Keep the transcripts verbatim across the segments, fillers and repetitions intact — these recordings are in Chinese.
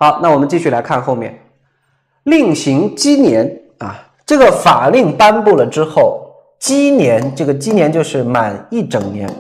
好，那我们继续来看后面，令行鸡年啊，这个法令颁布了之后，鸡年这个鸡年就是满一整年，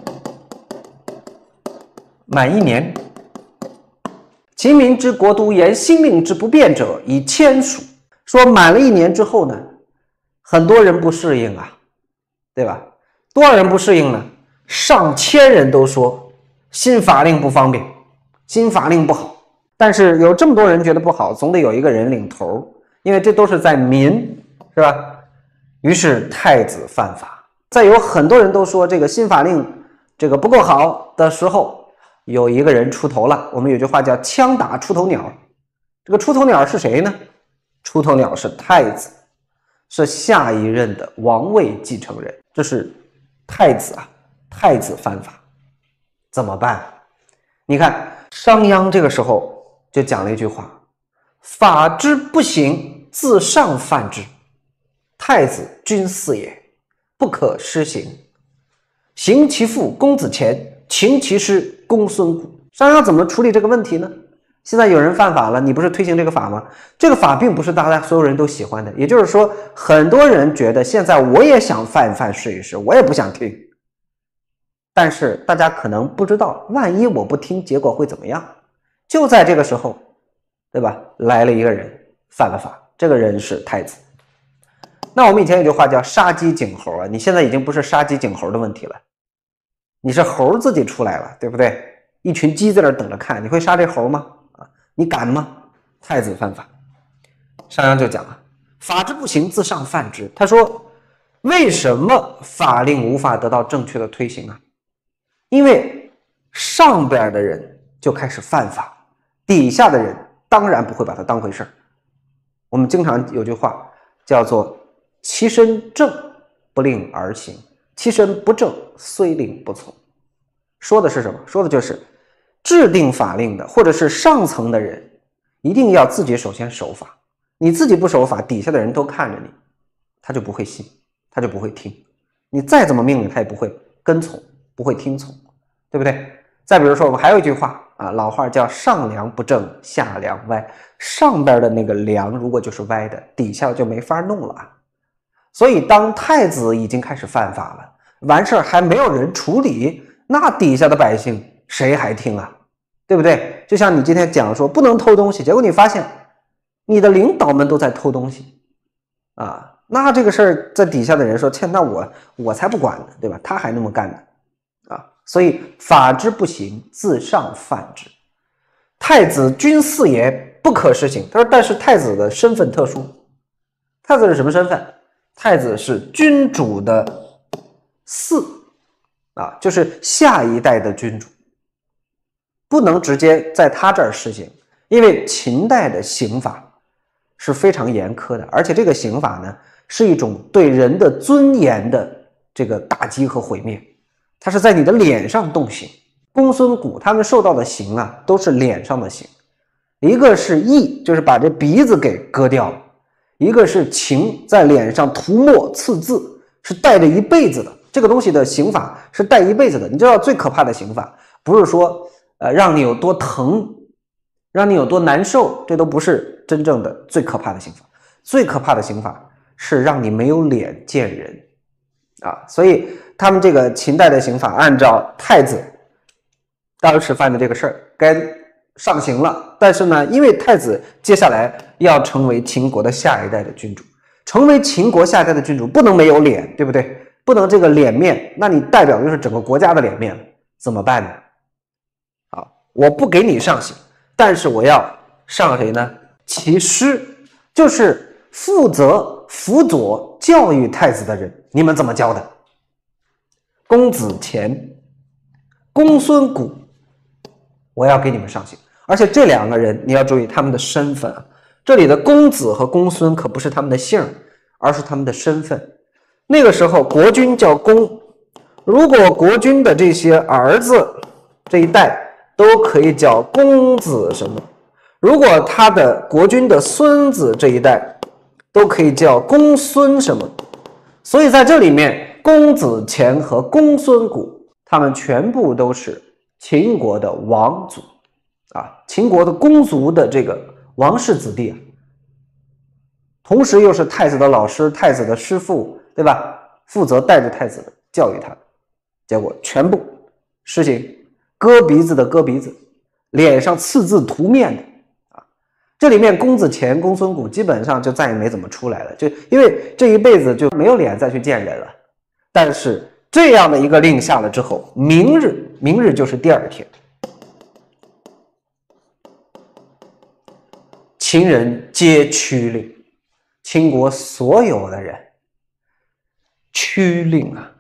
满一年。秦民之国都言新令之不变者以千数。说满了一年之后呢，很多人不适应啊，对吧？多少人不适应呢？上千人都说新法令不方便，新法令不好。但是有这么多人觉得不好，总得有一个人领头，因为这都是在民，是吧？于是太子犯法。在有很多人都说这个新法令这个不够好的时候，有一个人出头了。我们有句话叫枪打出头鸟，这个出头鸟是谁呢？出头鸟是太子，是下一任的王位继承人，这是太子啊，太子犯法怎么办？你看商鞅这个时候就讲了一句话，法之不行，自上犯之，太子君嗣也，不可施行。行其父公子虔，擒其师公孙固。商鞅怎么处理这个问题呢？现在有人犯法了，你不是推行这个法吗？这个法并不是大家所有人都喜欢的，也就是说很多人觉得现在我也想犯一犯试一试，我也不想听，但是大家可能不知道，万一我不听结果会怎么样。就在这个时候，对吧，来了一个人犯了法，这个人是太子。那我们以前有句话叫杀鸡儆猴啊，你现在已经不是杀鸡儆猴的问题了，你是猴自己出来了，对不对？一群鸡在那等着看，你会杀这猴吗？啊，你敢吗？太子犯法。商鞅就讲了，法之不行，自上犯之。他说为什么法令无法得到正确的推行啊？因为上边的人就开始犯法，底下的人当然不会把它当回事儿。我们经常有句话叫做其身正，不令而行，其身不正，虽令不从。说的是什么？说的就是制定法令的或者是上层的人一定要自己首先守法，你自己不守法，底下的人都看着你，他就不会信，他就不会听，你再怎么命令他也不会跟从，不会听从，对不对？再比如说我们还有一句话啊，老话叫上梁不正下梁歪，上边的那个梁如果就是歪的，底下就没法弄了啊。所以当太子已经开始犯法了，完事儿还没有人处理，那底下的百姓谁还听啊？对不对？就像你今天讲说不能偷东西，结果你发现你的领导们都在偷东西啊，那这个事儿在底下的人说，切，那我我才不管呢，对吧？他还那么干呢啊！所以法之不行，自上犯之。太子君嗣也，不可施行。他说，但是太子的身份特殊，太子是什么身份？太子是君主的嗣啊，就是下一代的君主，不能直接在他这儿实行，因为秦代的刑法是非常严苛的，而且这个刑法呢是一种对人的尊严的这个打击和毁灭，它是在你的脸上动刑。公孙固他们受到的刑啊，都是脸上的刑，一个是缢，就是把这鼻子给割掉了，一个是情，在脸上涂墨刺字，是带着一辈子的。这个东西的刑法是带一辈子的。你知道最可怕的刑法不是说呃让你有多疼，让你有多难受，这都不是真正的最可怕的刑法。最可怕的刑法是让你没有脸见人啊！所以他们这个秦代的刑法，按照太子当时犯的这个事儿该上刑了，但是呢，因为太子接下来要成为秦国的下一代的君主，成为秦国下一代的君主不能没有脸，对不对？不能这个脸面，那你代表的就是整个国家的脸面了，怎么办呢？啊，我不给你上刑，但是我要上谁呢？其师，就是负责辅佐教育太子的人，你们怎么教的？公子虔、公孙固，我要给你们上刑。而且这两个人你要注意他们的身份啊，这里的公子和公孙可不是他们的姓，而是他们的身份。那个时候国君叫公，如果国君的这些儿子这一代都可以叫公子什么，如果他的国君的孙子这一代都可以叫公孙什么，所以在这里面公子虔和公孙固他们全部都是秦国的王族啊，秦国的公族的这个王室子弟啊，同时又是太子的老师、太子的师傅，对吧？负责带着太子教育他，结果全部实行割鼻子的割鼻子，脸上刺字涂面的啊。这里面公子虔、公孙贾基本上就再也没怎么出来了，就因为这一辈子就没有脸再去见人了。但是这样的一个令下了之后，明日，明日就是第二天，秦人皆趋令，秦国所有的人趋令啊，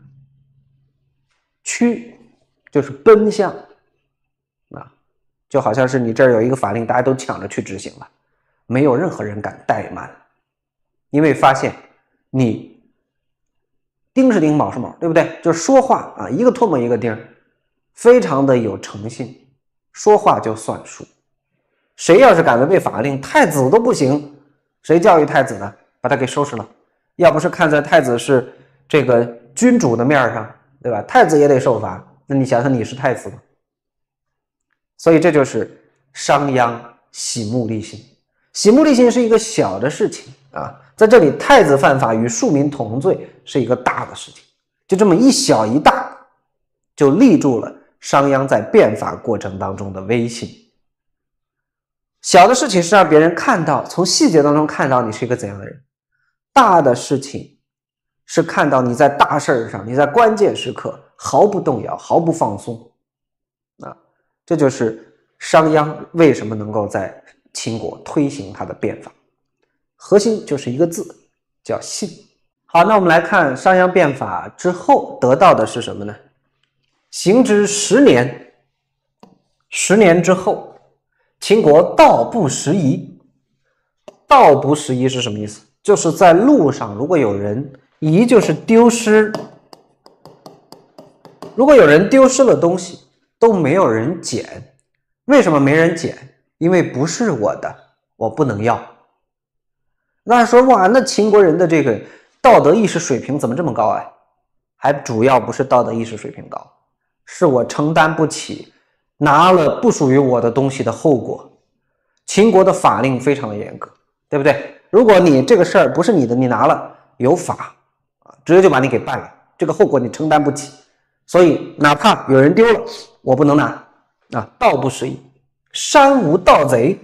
趋就是奔向啊，就好像是你这儿有一个法令，大家都抢着去执行了，没有任何人敢怠慢，因为发现你丁是丁，卯是卯，对不对？就是说话啊，一个唾沫一个钉，非常的有诚信，说话就算数。谁要是敢违背法令，太子都不行，谁教育太子呢？把他给收拾了。要不是看在太子是这个君主的面上，对吧？太子也得受罚。那你想想，你是太子吗？所以这就是商鞅喜目立心。喜目立心是一个小的事情啊，在这里太子犯法与庶民同罪是一个大的事情，就这么一小一大，就立住了商鞅在变法过程当中的威信。小的事情是让别人看到，从细节当中看到你是一个怎样的人，大的事情是看到你在大事上，你在关键时刻毫不动摇，毫不放松啊，这就是商鞅为什么能够在秦国推行他的变法，核心就是一个字，叫信。好，那我们来看商鞅变法之后得到的是什么呢？行之十年，十年之后，秦国道不拾遗。道不拾遗是什么意思？就是在路上如果有人，遗就是丢失，如果有人丢失了东西，都没有人捡。为什么没人捡？因为不是我的，我不能要。那说哇，那秦国人的这个道德意识水平怎么这么高啊？还主要不是道德意识水平高，是我承担不起拿了不属于我的东西的后果。秦国的法令非常的严格，对不对？如果你这个事儿不是你的，你拿了有法啊，直接就把你给办了，这个后果你承担不起。所以哪怕有人丢了，我不能拿啊，道不拾遗。山无盗贼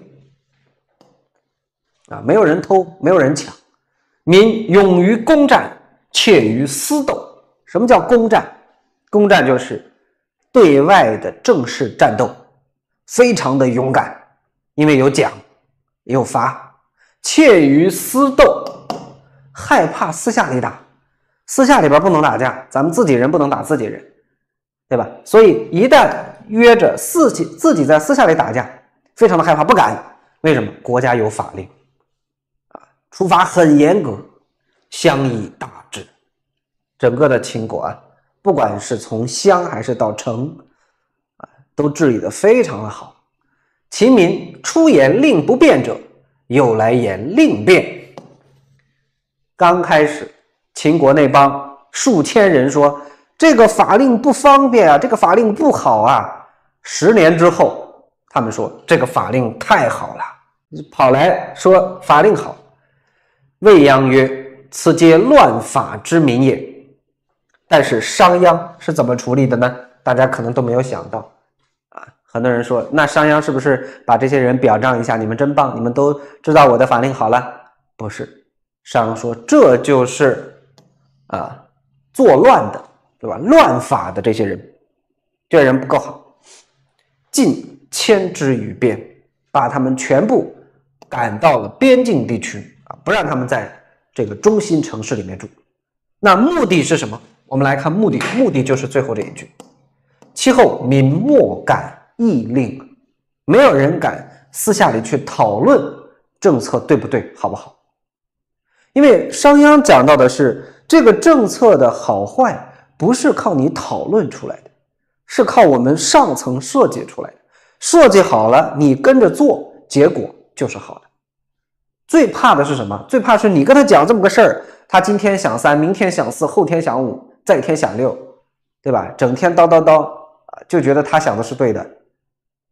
啊，没有人偷，没有人抢。民勇于攻战，怯于私斗。什么叫攻战？攻战就是对外的正式战斗，非常的勇敢，因为有奖有罚。怯于私斗，害怕私下里打，私下里边不能打架，咱们自己人不能打自己人，对吧？所以一旦约着自己自己在私下里打架，非常的害怕，不敢。为什么？国家有法令啊，处罚很严格，乡以大治。整个的秦国啊，不管是从乡还是到城啊，都治理的非常的好。秦民出言令不变者，又来言令变。刚开始秦国那帮数千人说这个法令不方便啊，这个法令不好啊。十年之后，他们说这个法令太好了，跑来说法令好。未鞅曰：此皆乱法之民也。但是商鞅是怎么处理的呢？大家可能都没有想到啊。很多人说，那商鞅是不是把这些人表彰一下，你们真棒，你们都知道我的法令好了？不是，商鞅说这就是啊作乱的，对吧？乱法的这些人，这人不够好，尽迁之于边，把他们全部赶到了边境地区啊，不让他们在这个中心城市里面住。那目的是什么？我们来看目的，目的就是最后这一句：其后民莫敢议令，没有人敢私下里去讨论政策对不对，好不好？因为商鞅讲到的是这个政策的好坏不是靠你讨论出来的，是靠我们上层设计出来的。设计好了，你跟着做，结果就是好的。最怕的是什么？最怕是你跟他讲这么个事儿，他今天想三，明天想四，后天想五，再天想六，对吧？整天叨叨叨，就觉得他想的是对的，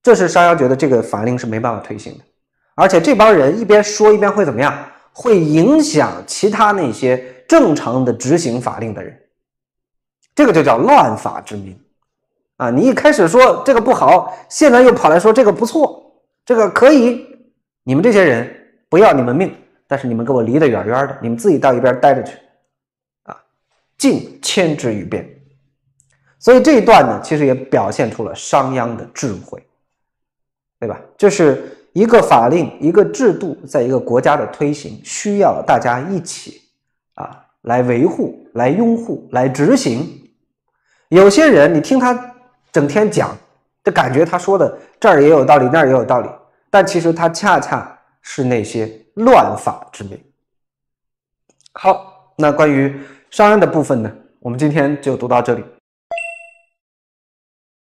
这是商鞅觉得这个法令是没办法推行的，而且这帮人一边说一边会怎么样？会影响其他那些正常的执行法令的人，这个就叫乱法之民啊！你一开始说这个不好，现在又跑来说这个不错，这个可以，你们这些人不要你们命，但是你们给我离得远远的，你们自己到一边待着去啊！尽牵之于边。所以这一段呢，其实也表现出了商鞅的智慧，对吧？就是一个法令、一个制度，在一个国家的推行，需要大家一起啊来维护、来拥护、来执行。有些人你听他整天讲，就感觉他说的这儿也有道理，那儿也有道理，但其实他恰恰是那些乱法之民。好，那关于商鞅的部分呢，我们今天就读到这里。